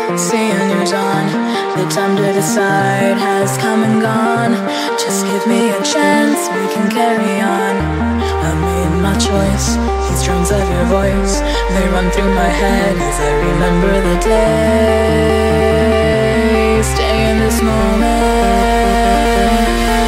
seeing yours on. The time to decide has come and gone. Just give me a chance, we can carry on. I made my choice, these drums of your voice, they run through my head as I remember the day. Stay in this moment.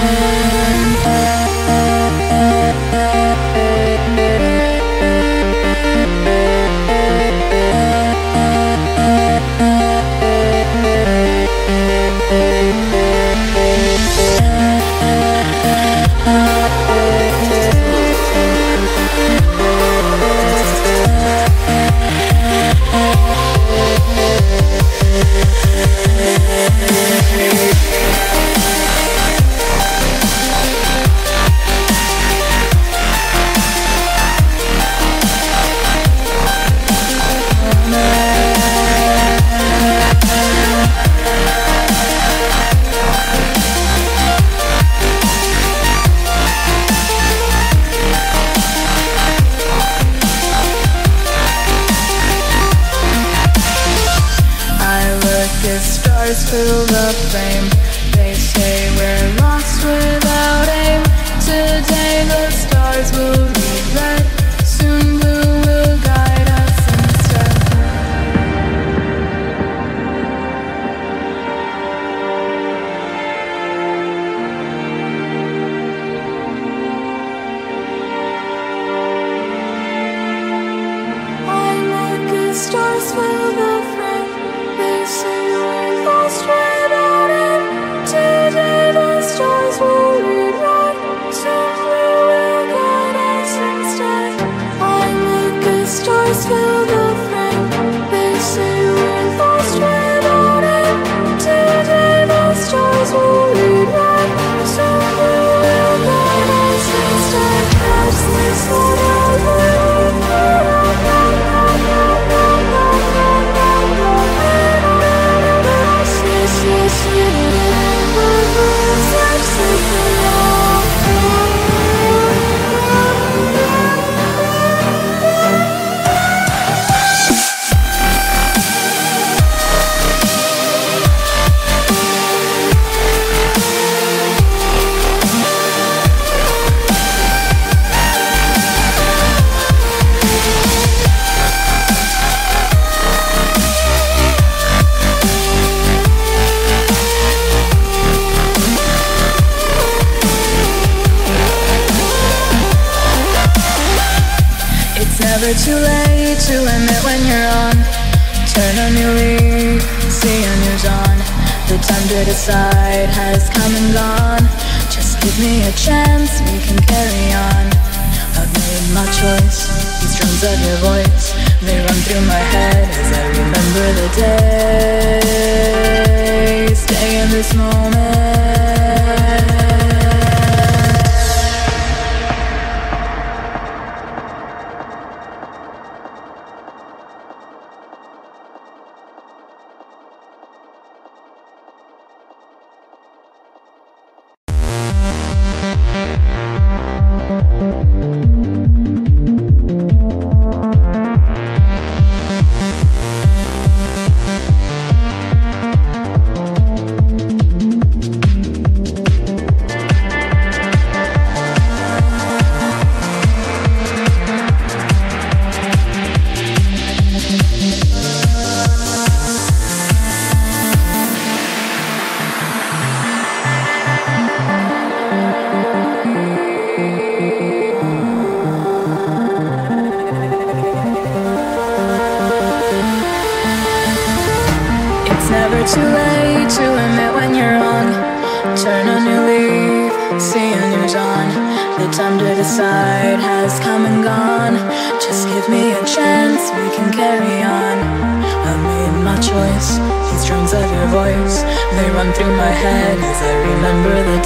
Fill the frame. They say we're lost without aim. Today the stars will read red. Soon blue will guide us instead. I look at stars fill the frame. They say we're lost without aim. Today the stars will rewrite. Soon blue will guide us instead. I look at stars fill the frame. They say we're lost without aim. Today the stars will rewrite. Soon blue will guide us instead. Catch this one out blue. Never too late to admit when you're on. Turn a new leaf, see a new dawn. The time to decide has come and gone. Just give me a chance, we can carry on. I've made my choice, these drums of your voice, they run through my head as I remember the day. Stay in this moment. Too late to admit when you're on. Turn a new leaf, see a new dawn. The time to decide has come and gone. Just give me a chance, we can carry on. I've made my choice, these drums of your voice, they run through my head as I remember the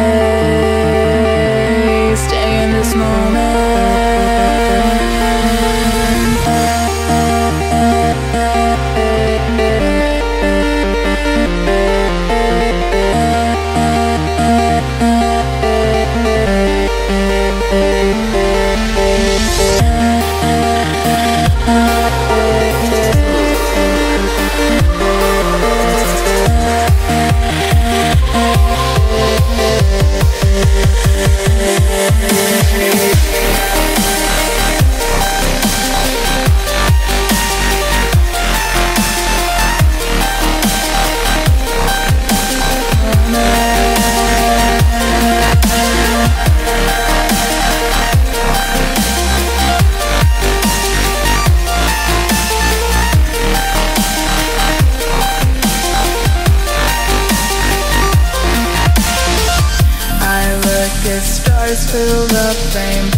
day. Stay in this moment. stars fill the frame.